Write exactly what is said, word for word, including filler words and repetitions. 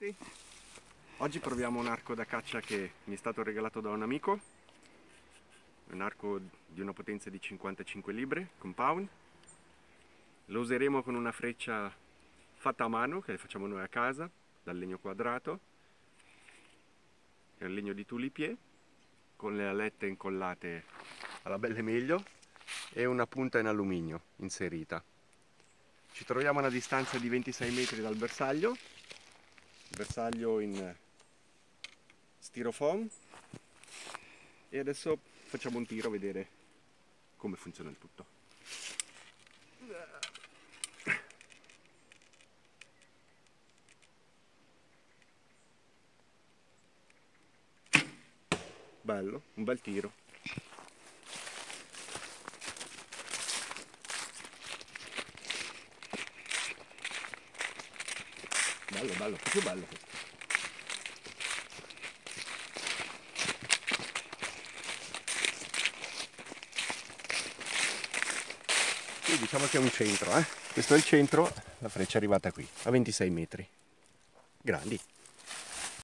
tutti, oggi proviamo un arco da caccia che mi è stato regalato da un amico, un arco di una potenza di cinquantacinque libre, compound. Lo useremo con una freccia fatta a mano che facciamo noi a casa, dal legno quadrato, è un legno di tulipier, con le alette incollate alla belle meglio e una punta in alluminio inserita. Ci troviamo a una distanza di ventisei metri dal bersaglio, bersaglio in styrofoam, e adesso facciamo un tiro a vedere come funziona il tutto. Bello, un bel tiro. Bello, bello, più bello questo. Qui diciamo che è un centro, eh? Questo è il centro, la freccia è arrivata qui, a ventisei metri. Grandi.